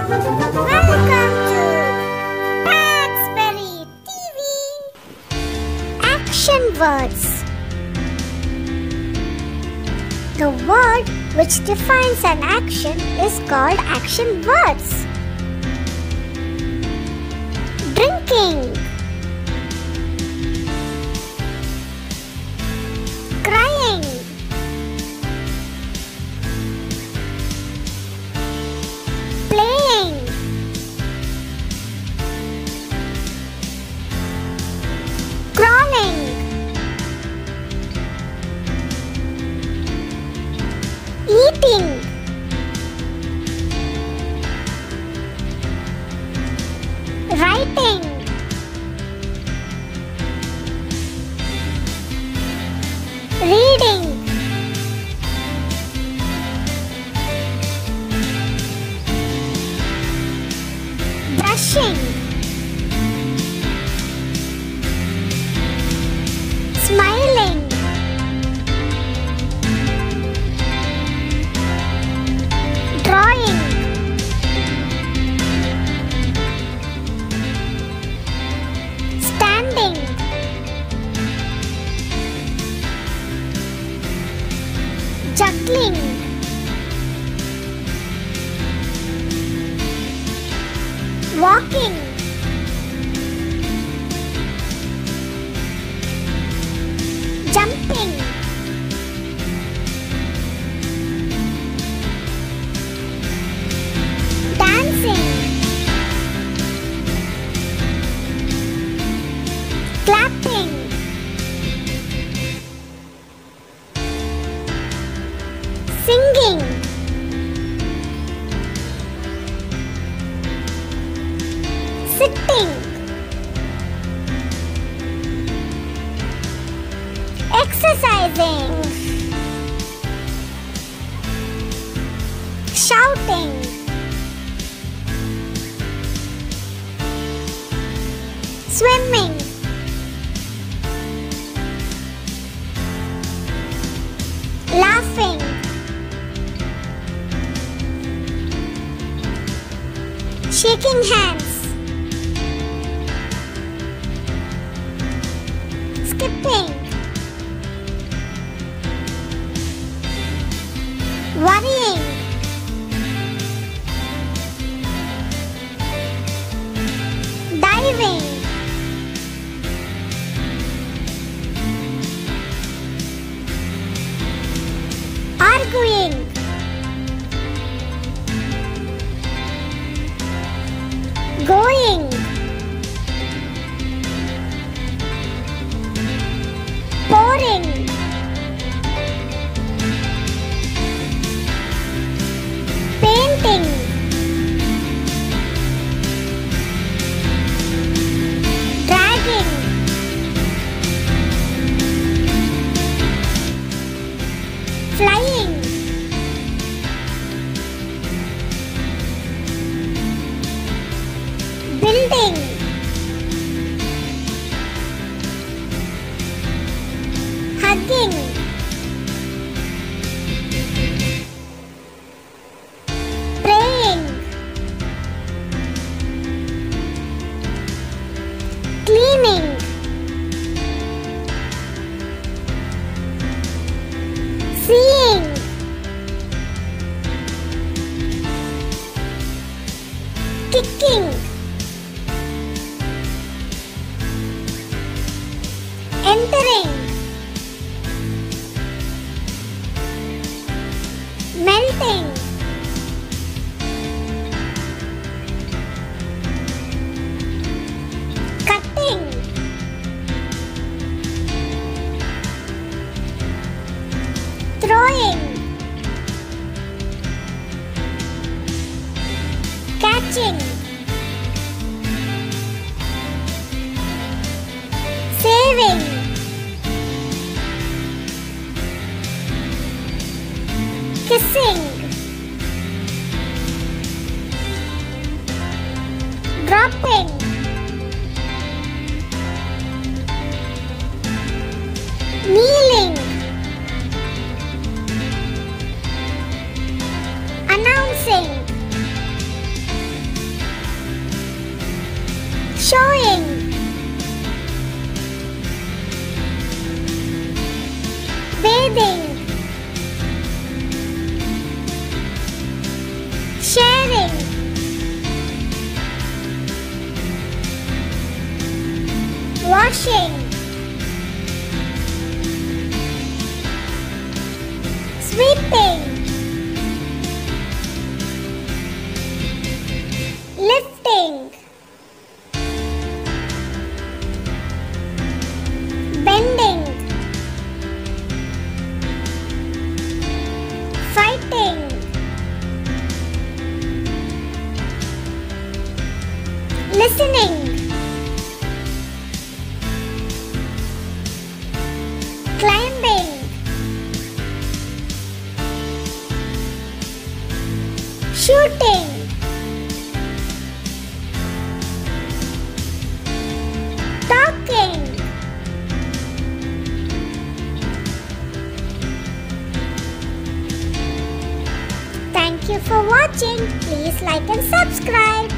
Welcome to Paxberry TV. Action words. The word which defines an action is called action words. Drinking, crying, playing, crawling, eating, writing, reading, brushing, smiling, drawing, standing, juggling, walking, jumping, dancing, clapping, singing, sitting, exercising, shouting, swimming, laughing, shaking hands, skipping, worrying, diving, arguing, going, pouring, painting, dragging, flying, building, hugging, praying, cleaning, seeing, kicking, entering, melting, cutting, throwing, catching, saving, kissing, dropping, kneeling, announcing, Showing. Bathing. Sharing. Washing. Sweeping. Lifting. Bending. Fighting. Listening. Climbing. Shooting. Talking. Thank you for watching. Please like and subscribe.